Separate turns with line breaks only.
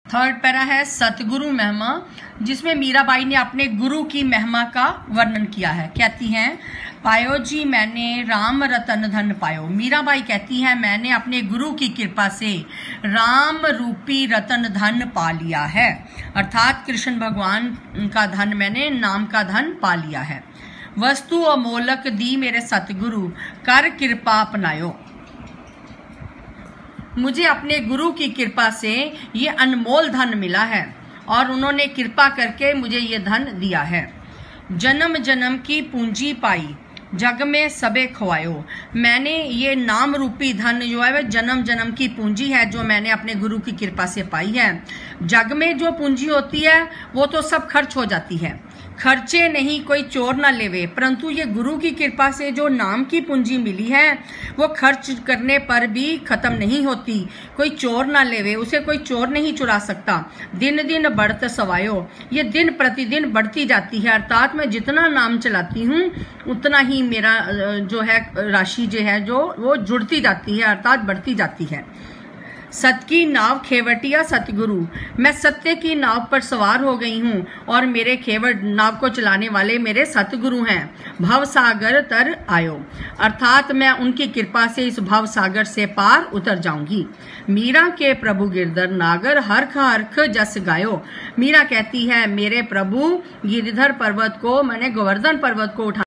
Third para है सतगुरु महिमा, जिसमें मीराबाई ने अपने गुरु की महिमा का वर्णन किया है। कहती हैं, पायो जी मैंने राम रतन धन पायो। मीराबाई कहती हैं, मैंने अपने गुरु की कृपा से राम रूपी रतन धन पा लिया है, अर्थात कृष्ण भगवान का धन, मैंने नाम का धन पा लिया है। वस्तु अमोलक दी मेरे सतगुरु, कर कृपा अपनायो। मुझे अपने गुरु की कृपा से ये अनमोल धन मिला है और उन्होंने कृपा करके मुझे ये धन दिया है। जन्म जन्म की पूंजी पाई, जग में सबे खोवायो। मैंने ये नाम रूपी धन जो है वह जन्म जन्म की पूंजी है, जो मैंने अपने गुरु की कृपा से पाई है। जग में जो पूंजी होती है वो तो सब खर्च हो जाती है, खर्चे नहीं कोई चोर ना लेवे, परंतु ये गुरु की कृपा से जो नाम की पूंजी मिली है वो खर्च करने पर भी खत्म नहीं होती। कोई चोर ना लेवे, उसे कोई चोर नहीं चुरा सकता। दिन दिन बढ़त सवायो, ये दिन प्रतिदिन बढ़ती जाती है, अर्थात मैं जितना नाम चलाती हूँ उतना ही मेरा जो है राशि जो है जो वो जुड़ती जाती है, अर्थात बढ़ती जाती है। सत की नाव खेवटिया सतगुरु, मैं सत्य की नाव पर सवार हो गई हूँ और मेरे खेवट नाव को चलाने वाले मेरे सतगुरु हैं। भव सागर तर आयो, अर्थात मैं उनकी कृपा से इस भव सागर से पार उतर जाऊंगी। मीरा के प्रभु गिरधर नागर हरख हरख जस गायो। मीरा कहती है, मेरे प्रभु गिरधर पर्वत को, मैंने गोवर्धन पर्वत को उठा